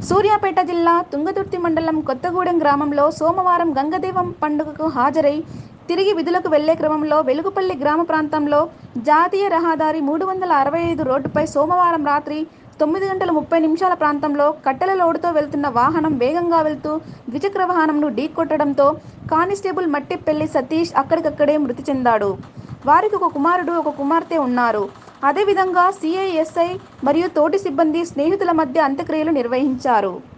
సూర్యాపేట జిల్లా తుంగతుర్తి మండలం కొత్తగూడెం గ్రామంలో సోమవారం గంగదీపం పండుగకు హాజరై తిరిగి విధులకు వెళ్లే క్రమంలో వెలుగుపల్లి గ్రామ ప్రాంతంలో జాతీయ రహదారి 365 రోడ్డుపై సోమవారం రాత్రి 9:30 ప్రాంతంలో కట్టెల లోడుతో వెళ్తున్న వాహనం వేగంగా వెళ్తూ ద్విచక్ర వాహనంను ఢీకొట్టడంతో కానిస్టేబుల్ మట్టిపెల్లి సతీష్ అక్కడికక్కడే మృతి చెందాడు. వారికి ఒక కుమారుడు, ఒక కుమార్తె ఉన్నారు. అదేవిధంగా సీఐ, ఎస్ఐ మరియు తోటి సిబ్బంది, స్నేహితుల మధ్య అంత్యక్రియలు నిర్వహించారు.